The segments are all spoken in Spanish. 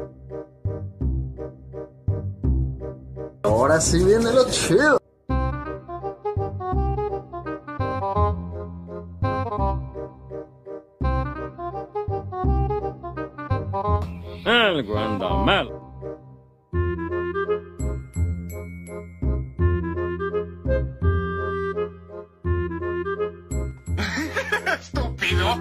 Ahora sí viene lo chido. El Guandamel. ¡Estúpido!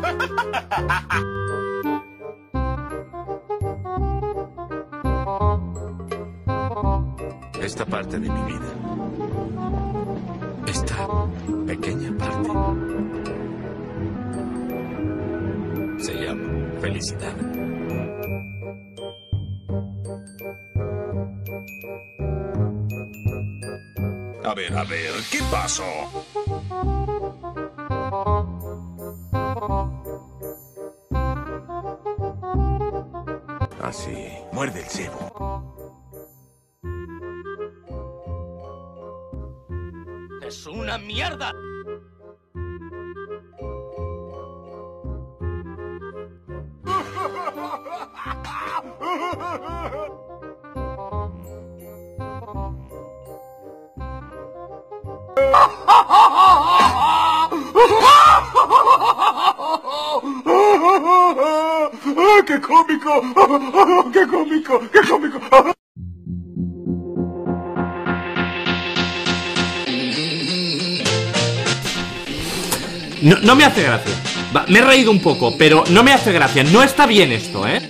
Esta parte de mi vida. Esta pequeña parte. Se llama felicidad. A ver, ¿qué pasó? Así, muerde el cebo. ¡Es una mierda! ¡Qué cómico! ¡Qué cómico! ¡Qué cómico! No me hace gracia. Me he reído un poco, pero no me hace gracia. No está bien esto, ¿eh?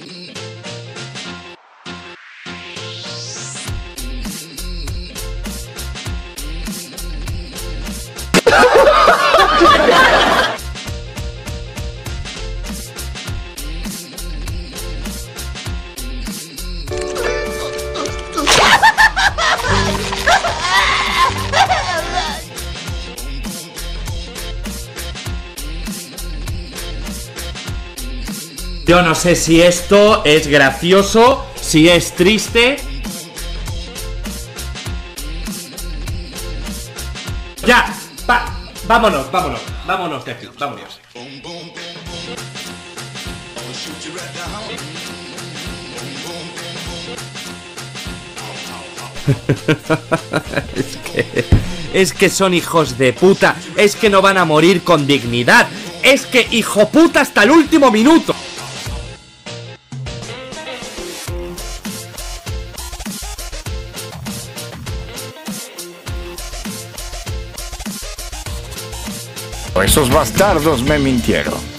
Yo no sé si esto es gracioso, si es triste. Ya, vámonos de aquí, vámonos. Es que son hijos de puta, es que no van a morir con dignidad, es que hijo puta hasta el último minuto. Esos bastardos me mintieron.